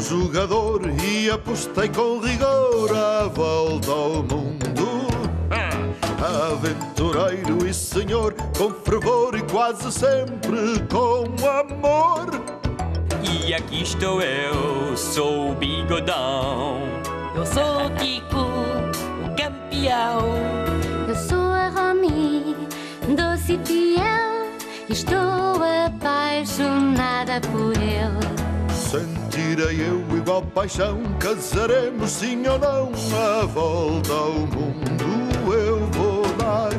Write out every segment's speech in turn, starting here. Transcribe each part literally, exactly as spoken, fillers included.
jogador e apostei com rigor a volta ao mundo. Aventureiro e senhor, com fervor e quase sempre com amor. E aqui estou eu, sou o Bigodão. Eu sou o Tico, o campeão. Eu sou a Romy, doce e fiel. Estou apaixonada por ele. Sentirei eu igual paixão, casaremos sim ou não. A volta ao mundo eu vou dar.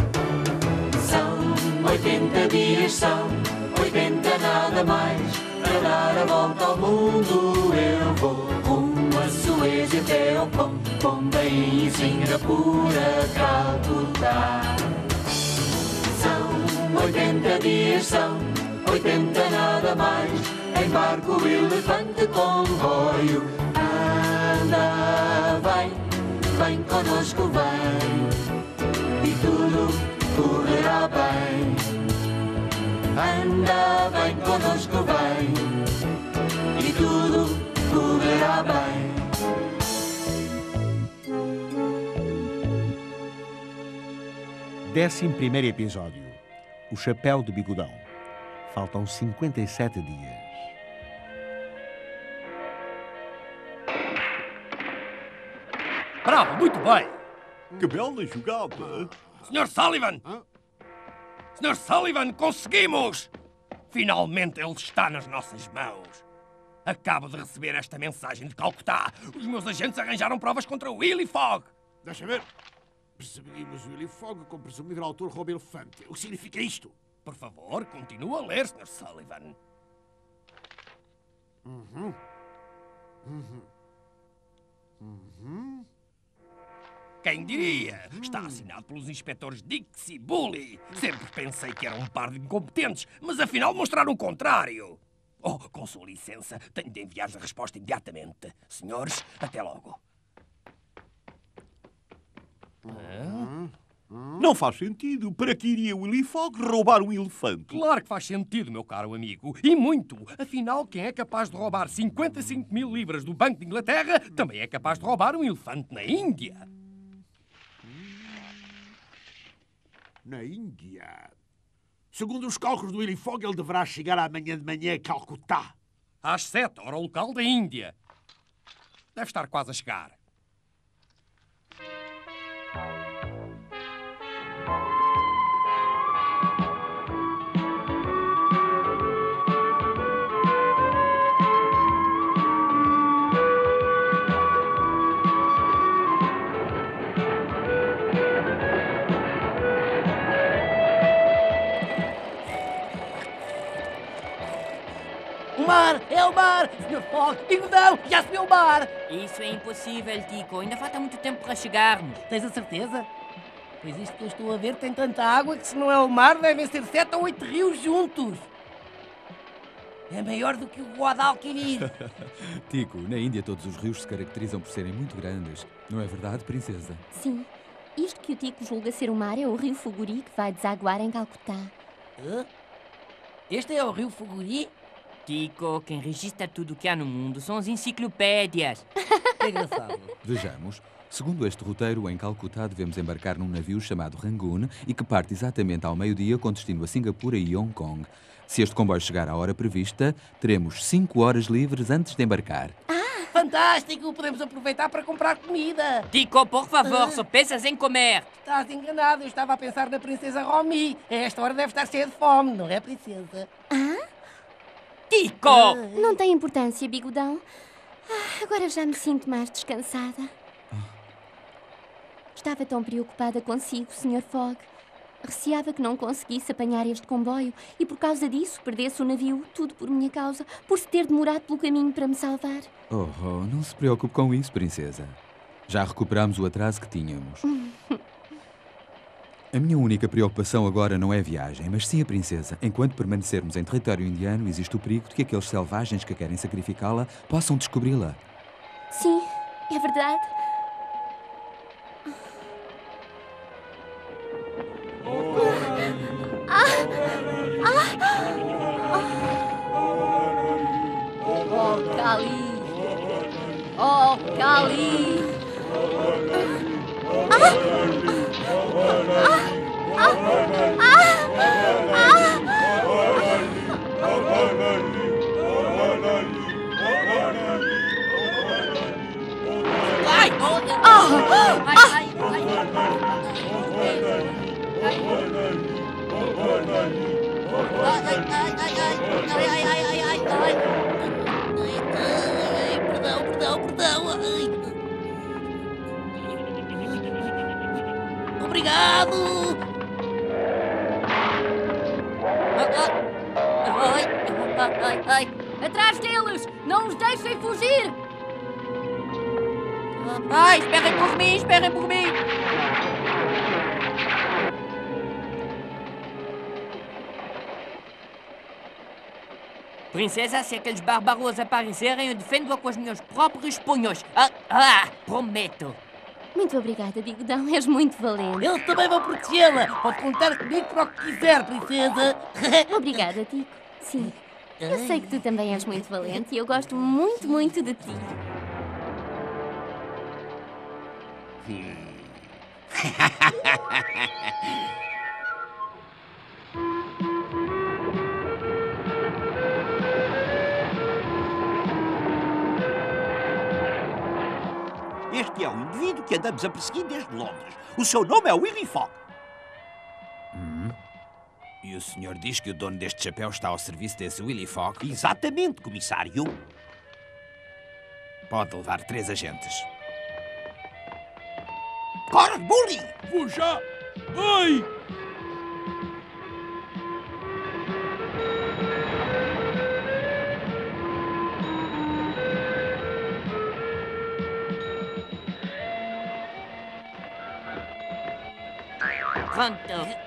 São oitenta dias, são oitenta nada mais. Para dar a volta ao mundo eu vou. Rumo a Suez e até ao Pom, Pombém e Singapura, Calcutá. São oitenta dias, são oitenta nada mais. Em barco, elefante, comboio. Anda, vem, vem conosco, vem. E tudo correrá bem. Anda, vem conosco, vem. E tudo correrá bem. Décimo primeiro episódio. O Chapéu de Bigodão. Faltam cinquenta e sete dias. Bravo, muito bem. Que bela jogada. senhor Sullivan! senhor Sullivan, conseguimos! Finalmente ele está nas nossas mãos. Acabo de receber esta mensagem de Calcutá. Os meus agentes arranjaram provas contra o Willy Fogg. Deixa ver. Perseguimos o Willy Fogg com presumido autor roubo elefante. O que significa isto? Por favor, continue a ler, senhor Sullivan. Uhum. Uhum. Uhum. Quem diria? Está assinado pelos inspectores Dix e Bully. Sempre pensei que eram um par de incompetentes, mas afinal mostraram o contrário. Oh, com sua licença, tenho de enviar a resposta imediatamente. Senhores, até logo. Uhum. Não faz sentido. Para que iria o Willy Fogg roubar um elefante? Claro que faz sentido, meu caro amigo. E muito. Afinal, quem é capaz de roubar cinquenta e cinco mil libras do Banco de Inglaterra também é capaz de roubar um elefante na Índia. Na Índia? Segundo os cálculos do Willy Fogg, ele deverá chegar amanhã de manhã a Calcutá. Às sete, hora local da Índia. Deve estar quase a chegar. O mar! É o mar! senhor Fogg! Bigodão! Já se viu o mar! Isso é impossível, Tico. Ainda falta muito tempo para chegarmos. Tens a certeza? Pois isto que eu estou a ver tem tanta água que se não é o mar devem ser sete ou oito rios juntos. É maior do que o Guadalquivir. Tico, na Índia todos os rios se caracterizam por serem muito grandes. Não é verdade, princesa? Sim. Isto que o Tico julga ser o mar é o rio Foguri que vai desaguar em Calcutá. Hã? Este é o rio Foguri? Tico, quem registra tudo o que há no mundo são as enciclopédias. É engraçado. Vejamos. Segundo este roteiro, em Calcutá devemos embarcar num navio chamado Rangoon e que parte exatamente ao meio-dia com destino a Singapura e Hong Kong. Se este comboio chegar à hora prevista, teremos cinco horas livres antes de embarcar. Ah, fantástico! Podemos aproveitar para comprar comida. Tico, por favor, só pensas em comer. Estás enganado. Eu estava a pensar na princesa Romy. A esta hora deve estar cheia de fome, não é, princesa? Ah? Tico! Não tem importância, Bigodão. Ah, agora já me sinto mais descansada. Estava tão preocupada consigo, senhor Fogg. Receava que não conseguisse apanhar este comboio e, por causa disso, perdesse o navio, tudo por minha causa, por se ter demorado pelo caminho para me salvar. Oh, oh, não se preocupe com isso, princesa. Já recuperamos o atraso que tínhamos. A minha única preocupação agora não é a viagem, mas sim a princesa. Enquanto permanecermos em território indiano, existe o perigo de que aqueles selvagens que querem sacrificá-la possam descobri-la. Sim, é verdade. Oh, Cali! Perdão, perdão, perdão. Obrigado. Ai, ai, ai, ai. Atrás deles! Não os deixem fugir! Ai, esperem por mim, esperem por mim! Princesa, se aqueles bárbaros aparecerem, eu defendo-a com os meus próprios punhos. Ah, ah, prometo. Muito obrigada, Bigodão. És muito valente. Eu também vou protegê-la. Pode contar comigo para o que quiser, princesa. Obrigada, Tico. Sim. Eu sei que tu também és muito valente e eu gosto muito, muito de ti. Este é um indivíduo que andamos a perseguir desde Londres. O seu nome é Willy Fogg. Hum. E o senhor diz que o dono deste chapéu está ao serviço desse Willy Fogg? Exatamente, comissário. Pode levar três agentes. Corre, Bully! Vou já! Ai! Pronto.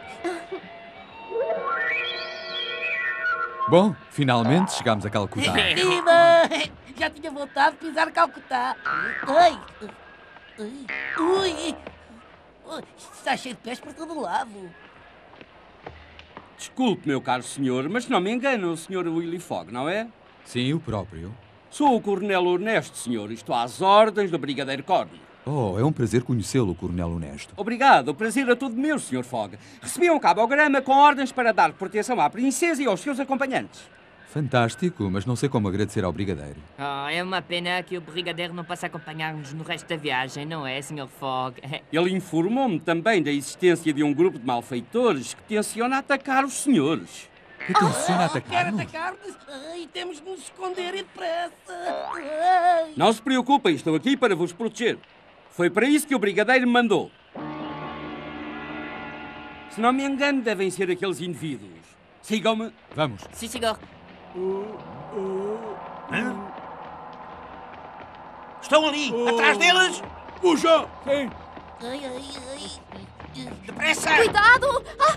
Bom, finalmente chegámos a Calcutá. Viva! Já tinha vontade de pisar Calcutá. Ai! Ai! Ui! Ui, está cheio de pés por todo lado. Desculpe, meu caro senhor, mas não me engana o senhor Willy Fogg, não é? Sim, o próprio. Sou o coronel Honesto, senhor. Estou às ordens do brigadeiro Corner. Oh, é um prazer conhecê-lo, coronel Honesto. Obrigado. O prazer é todo meu, senhor Fogg. Recebi um cabograma com ordens para dar proteção à princesa e aos seus acompanhantes. Fantástico, mas não sei como agradecer ao brigadeiro. Oh, é uma pena que o brigadeiro não possa acompanhar-nos no resto da viagem, não é, senhor Fogg? Ele informou-me também da existência de um grupo de malfeitores que tenciona atacar os senhores. Que tenciona Oh, atacar-nos? quer atacar-nos? Ai, temos de nos esconder e depressa. Ai. Não se preocupem, estou aqui para vos proteger. Foi para isso que o brigadeiro me mandou. Se não me engano, devem ser aqueles indivíduos. Sigam-me. Vamos. Sim, senhor. Hã? Estão ali, atrás deles! Vou já! Sim! Ai, ai, ai. Depressa! Cuidado! Ah!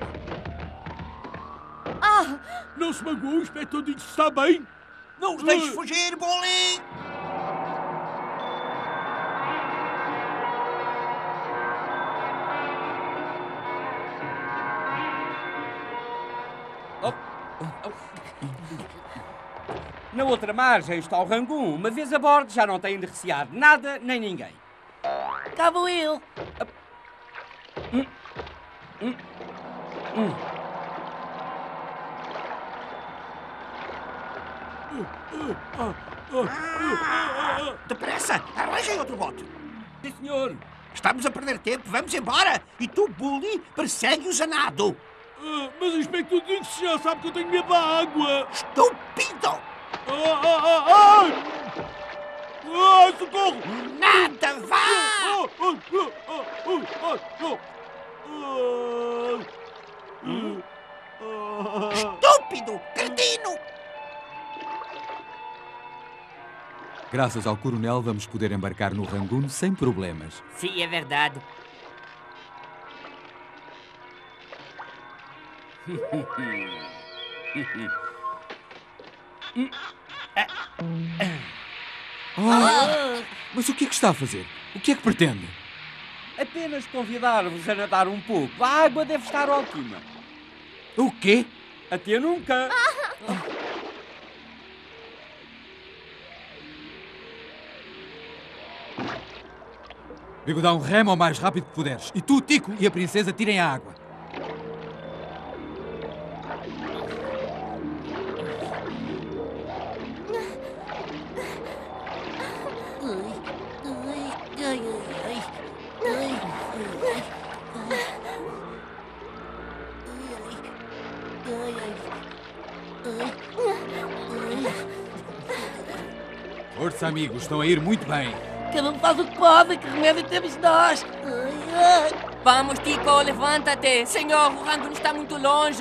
Ah! Não se magoou, o inspetor Dix está bem? Não os deixes fugir, Bully! Na outra margem está o Rangoon. Uma vez a bordo, já não têm de recear nada nem ninguém. Cá vou eu. Hum. Hum. Hum. Depressa! Arranjem outro bote! Sim, senhor. Estamos a perder tempo, vamos embora! E tu, Bully, persegue-os a nado! Ah, mas o inspetor Dix já sabe que eu tenho medo da água! Estúpido! Ah, ah, ah, ah! Ah, socorro! Nada, vá! Ah, ah, ah, ah, ah, ah, ah. Estúpido! Cretino! Graças ao coronel, vamos poder embarcar no Rangoon sem problemas. Sim, é verdade. Oh, mas o que é que está a fazer? O que é que pretende? Apenas convidar-vos a nadar um pouco. A água deve estar ótima. O quê? Até nunca. Bigodão, rema o mais rápido que puderes. E tu, Tico, e a princesa tirem a água. Força, amigos, estão a ir muito bem. Cada um faz o que pode, que remédio temos nós. Vamos, Tico, levanta-te. Senhor, o Rangoon está muito longe.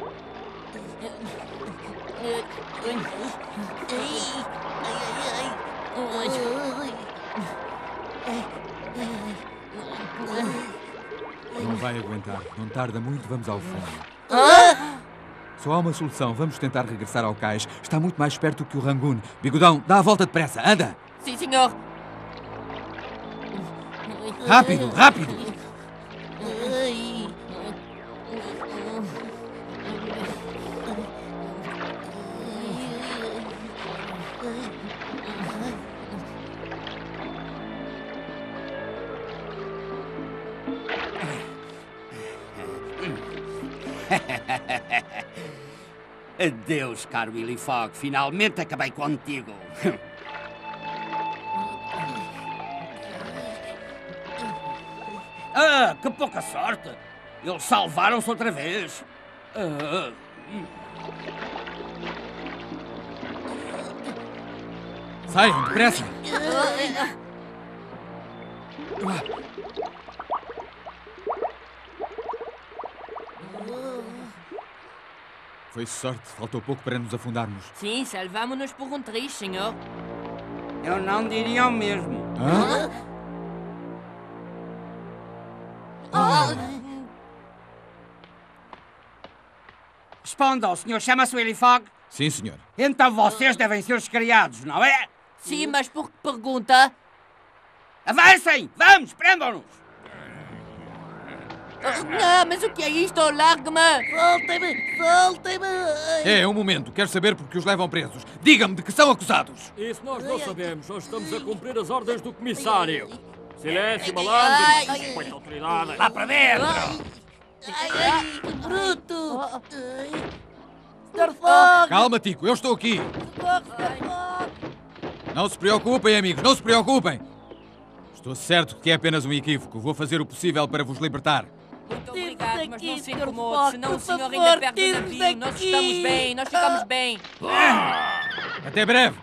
Não vai aguentar. Não tarda muito, vamos ao fundo. Hã? Só há uma solução. Vamos tentar regressar ao cais. Está muito mais perto que o Rangoon. Bigodão, dá a volta depressa. Anda! Sim, senhor. Rápido, rápido! Adeus, caro Willy Fogg. Finalmente acabei contigo. Ah, que pouca sorte! Eles salvaram-se outra vez. Ah. Saiam, depressa! Foi sorte, faltou pouco para nos afundarmos. Sim, salvamos-nos por um triz, senhor. Eu não diria o mesmo. Hã? Responda, o senhor chama-se Willy Fogg? Sim, senhor. Então vocês devem ser os criados, não é? Sim, mas por que pergunta? Avancem! Vamos, prendam-nos! Ah, mas o que é isto? Largue-me! Soltem-me! Soltem-me! É, um momento. Quero saber porque os levam presos. Diga-me de que são acusados. Isso nós não sabemos. Nós estamos a cumprir as ordens do comissário. Silêncio, malandro. Põe a autoridade. Lá para dentro! Ai, ai, bruto! senhor Fogg! Calma, Tico. Eu estou aqui. Não se preocupem, amigos. Não se preocupem. Estou certo que é apenas um equívoco. Vou fazer o possível para vos libertar. Muito obrigado, mas não se senhor incomode, Fogg, senão por o senhor favor, ainda perde o tire-nos navio. Nós daqui. estamos bem, nós ficamos bem. Até breve.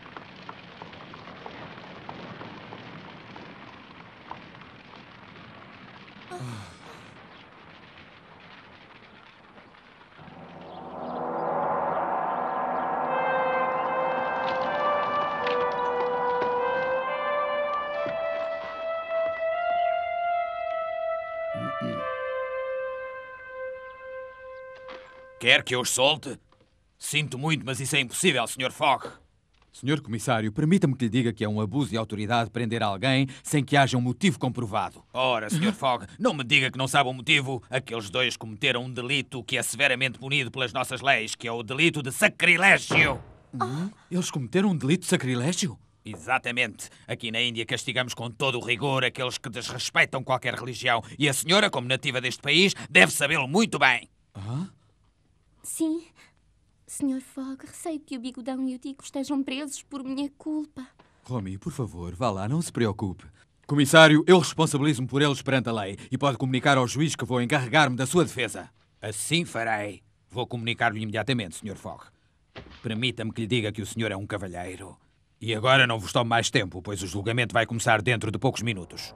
Quer que eu os solte? Sinto muito, mas isso é impossível, senhor Fogg. senhor Comissário, permita-me que lhe diga que é um abuso de autoridade prender alguém sem que haja um motivo comprovado. Ora, senhor Fogg, não me diga que não sabe o motivo. Aqueles dois cometeram um delito que é severamente punido pelas nossas leis, que é o delito de sacrilégio. Hum? Eles cometeram um delito de sacrilégio? Exatamente. Aqui na Índia castigamos com todo o rigor aqueles que desrespeitam qualquer religião. E a senhora, como nativa deste país, deve sabê-lo muito bem. Ah? Sim, senhor Fogg, receio que o Bigodão e o Tico estejam presos por minha culpa. Romy, por favor, vá lá, não se preocupe. Comissário, eu responsabilizo-me por eles perante a lei e pode comunicar ao juiz que vou encarregar-me da sua defesa. Assim farei. Vou comunicar-lhe imediatamente, senhor Fogg. Permita-me que lhe diga que o senhor é um cavalheiro. E agora não vos tomo mais tempo, pois o julgamento vai começar dentro de poucos minutos.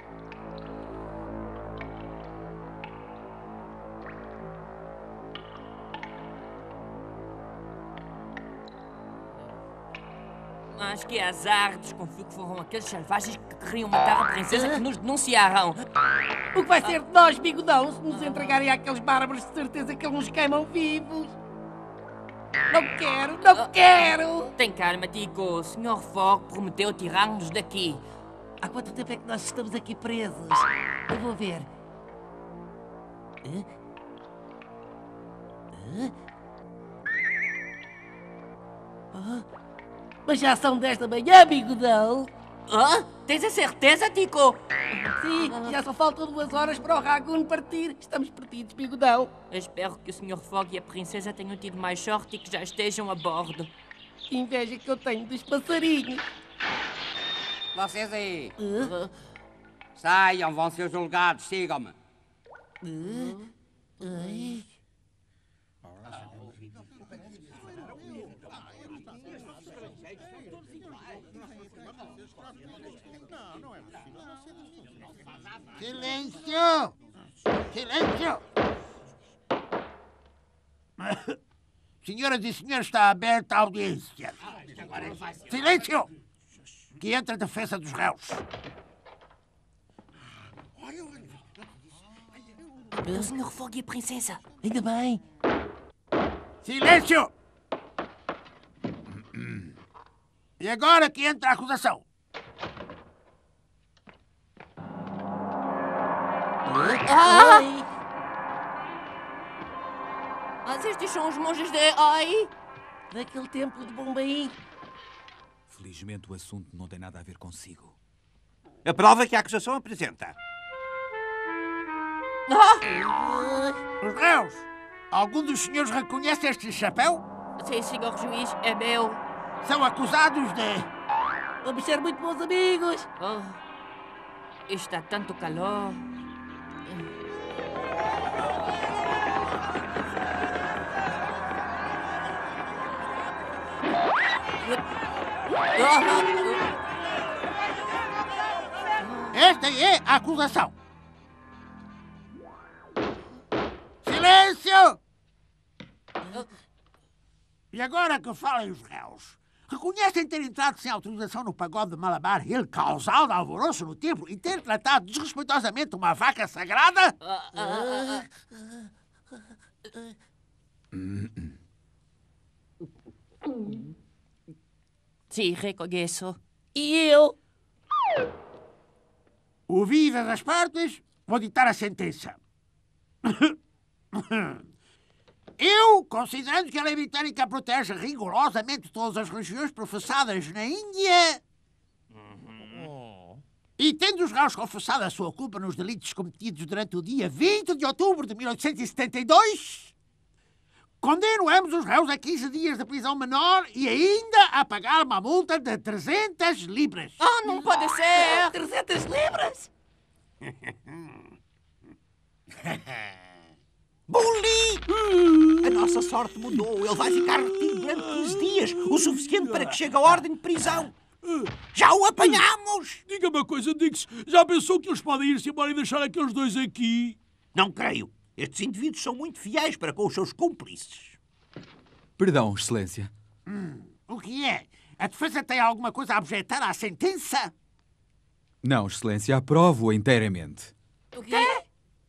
Mas que azar, desconfio que foram aqueles selvagens que queriam matar a princesa que nos denunciaram. O que vai ser de nós, Bigodão, se nos entregarem àqueles bárbaros? De certeza que eles nos queimam vivos. Não quero, não quero! Tem calma, Tico. O senhor Fogg prometeu tirar-nos daqui. Há quanto tempo é que nós estamos aqui presos? Eu vou ver. Hã? Hã? Hã? Mas já são dez da manhã, Bigodão. Hã? Tens a certeza, Tico? Sim, já só faltam duas horas para o Rangoon partir. Estamos perdidos, Bigodão. Espero que o senhor Fogg e a princesa tenham tido mais sorte e que já estejam a bordo. Que inveja que eu tenho dos passarinhos. Vocês aí. Uh? Saiam, vão ser julgados, sigam-me. Uh? Uh? Silêncio! Silêncio! Senhoras e senhores, está aberta a audiência. Silêncio! Que entra a defesa dos réus. É o senhor Fogg e a princesa. Ainda bem. Silêncio! E agora que entra a acusação. Ai! Mas estes são os monges de... Ai! Daquele templo de Bombaim. Felizmente o assunto não tem nada a ver consigo. A prova que a acusação apresenta. Ah! Os réus! Algum dos senhores reconhece este chapéu? Sim, senhor juiz, é meu. São acusados de... Vamos ser muito bons amigos. Oh, está tanto calor. Esta é a acusação. Silêncio! E agora que falem os réus. Reconhecem ter entrado sem autorização no pagode de Malabar Hill, causado alvoroço no templo e ter tratado desrespeitosamente uma vaca sagrada? Sim, reconheço. E eu? Ouvidas as partes, vou ditar a sentença. Eu, considerando que a lei britânica protege rigorosamente todas as religiões professadas na Índia, e tendo os réus confessado a sua culpa nos delitos cometidos durante o dia vinte de outubro de mil oitocentos e setenta e dois, condeno ambos os réus a quinze dias de prisão menor e ainda a pagar uma multa de trezentas libras. Ah, não pode ser! trezentas libras? Bully! A nossa sorte mudou. Ele vai ficar retido durante quinze dias, o suficiente para que chegue a ordem de prisão. Já o apanhamos! Diga-me uma coisa, Dix. Já pensou que eles podem ir-se embora e deixar aqueles dois aqui? Não creio. Estes indivíduos são muito fiéis para com os seus cúmplices. Perdão, Excelência. Hum, o que é? A defesa tem alguma coisa a objetar à sentença? Não, Excelência, aprovo-a inteiramente. O quê?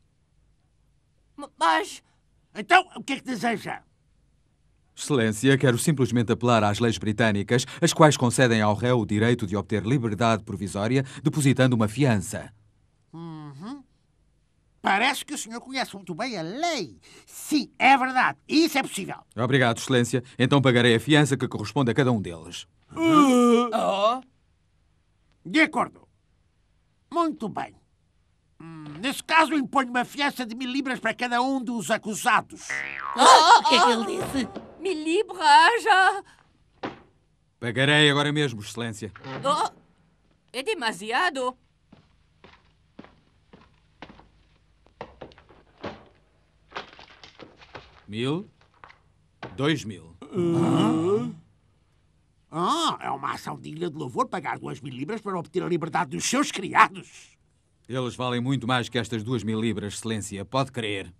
Mas... Então, o que é que deseja? Excelência, quero simplesmente apelar às leis britânicas, as quais concedem ao réu o direito de obter liberdade provisória depositando uma fiança. Uhum. Parece que o senhor conhece muito bem a lei. Sim, é verdade. Isso é possível. Obrigado, Excelência. Então pagarei a fiança que corresponde a cada um deles. Uh... Oh. De acordo. Muito bem. Hum, nesse caso, imponho uma fiança de mil libras para cada um dos acusados. Oh, o que é que ele disse? Mil libras já? Pagarei agora mesmo, Excelência. Oh, é demasiado. Mil? Dois mil. Uh... Ah, é uma ação digna de louvor pagar duas mil libras para obter a liberdade dos seus criados. Eles valem muito mais que estas duas mil libras, Excelência. Pode crer.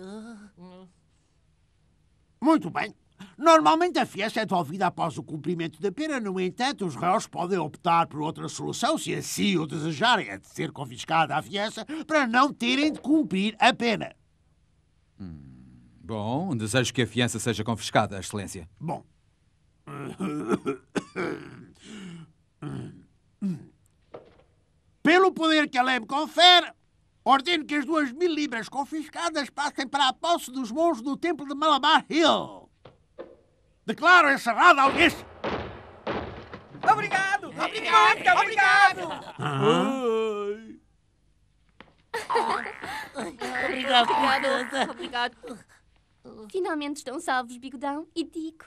Muito bem. Normalmente a fiança é devolvida após o cumprimento da pena. No entanto, os réus podem optar por outra solução, se assim o desejarem, é de ser confiscada a fiança para não terem de cumprir a pena. Hum, bom, desejo que a fiança seja confiscada, Excelência. Bom. Pelo poder que a lei me confere, ordeno que as duas mil libras confiscadas passem para a posse dos monges do templo de Malabar Hill. Declaro encerrada a audiência. Obrigado! Obrigado! Obrigado! Ai. Obrigado, obrigado. Obrigado. Finalmente estão salvos, Bigodão e Tico.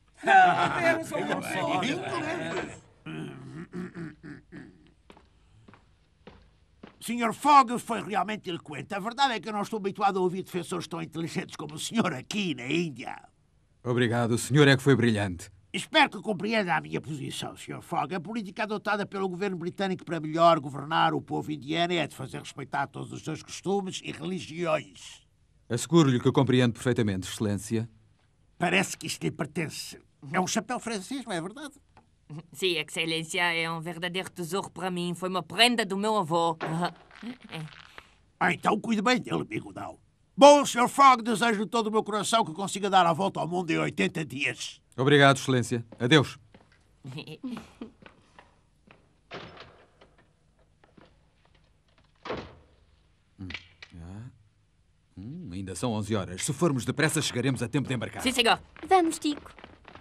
senhor Fogg foi realmente eloquente. A verdade é que eu não estou habituado a ouvir defensores tão inteligentes como o senhor aqui na Índia. Obrigado. O senhor é que foi brilhante. Espero que compreenda a minha posição, senhor Fogg. A política adotada pelo governo britânico para melhor governar o povo indiano é de fazer respeitar todos os seus costumes e religiões. Asseguro-lhe que compreendo perfeitamente, Excelência. Parece que isto lhe pertence. É um chapéu francês, não é verdade? Sim, Excelência, é um verdadeiro tesouro para mim. Foi uma prenda do meu avô. Ah, então cuide bem dele, bigodão. Bom, senhor Fogg, desejo de todo o meu coração que consiga dar a volta ao mundo em oitenta dias. Obrigado, Excelência. Adeus. hum. Ah. hum, ainda são onze horas. Se formos depressa, chegaremos a tempo de embarcar. Sim, senhor. Vamos, Tico.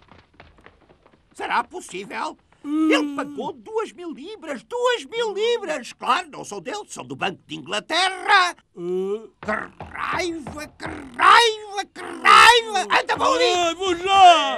Será possível? Ele pagou duas mil libras! Duas mil libras! Claro, não são dele, são do Banco de Inglaterra! Uh. Que raiva, que raiva, que raiva! Anda, vou ali! Vou já!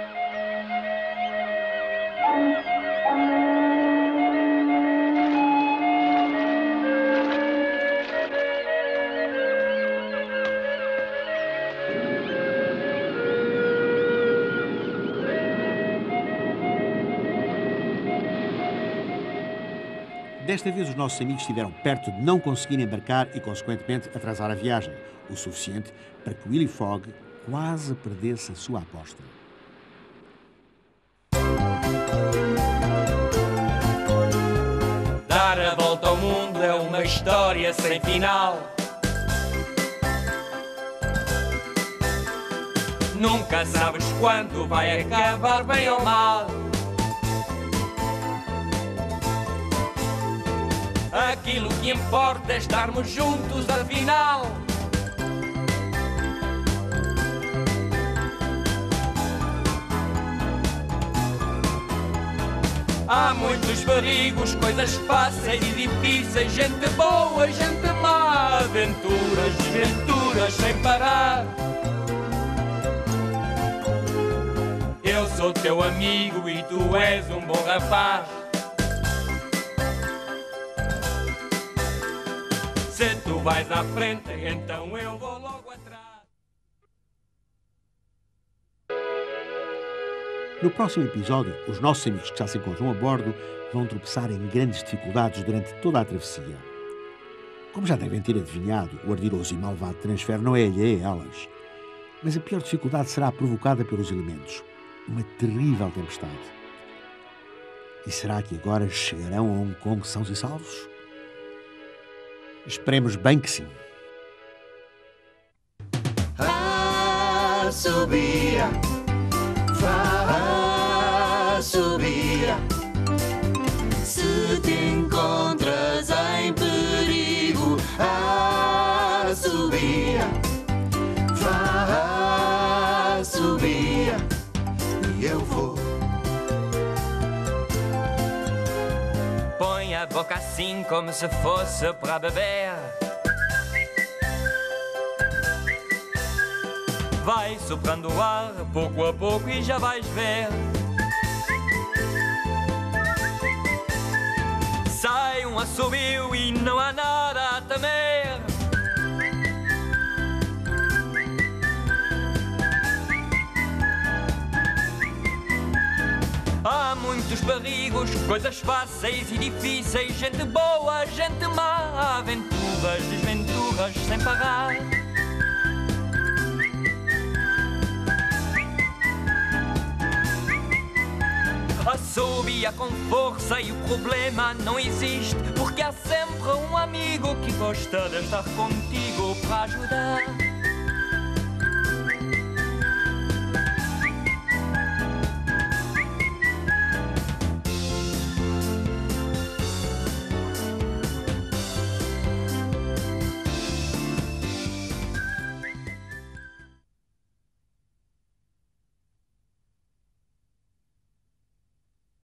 Desta vez, os nossos amigos estiveram perto de não conseguirem embarcar e, consequentemente, atrasar a viagem, o suficiente para que Willy Fogg quase perdesse a sua aposta. Dar a volta ao mundo é uma história sem final. Nunca sabes quando vai acabar, bem ou mal. Aquilo que importa é estarmos juntos, afinal. Há muitos perigos, coisas fáceis e difíceis, gente boa, gente má, aventuras, desventuras sem parar. Eu sou teu amigo e tu és um bom rapaz. Se tu vais à frente, então eu vou logo atrás. No próximo episódio, os nossos amigos que já se encontram a bordo vão tropeçar em grandes dificuldades durante toda a travessia. Como já devem ter adivinhado, o ardiloso e malvado transfer não é alheio a elas. Mas a pior dificuldade será provocada pelos elementos. Uma terrível tempestade. E será que agora chegarão a Hong Kong sãos e salvos? Esperemos bem que sim. Ah, subia, ah, subia. Se te encontras em perigo, ah, subia, ah, subia. E eu vou. Põe a boca assim como se fosse para beber. Vai soprando o ar pouco a pouco e já vais ver. Sai um assobio e não há nada a temer. Há muitos perigos, coisas fáceis e difíceis, gente boa, gente má, aventuras, desventuras sem parar. Assobia com força e o problema não existe, porque há sempre um amigo que gosta de estar contigo para ajudar.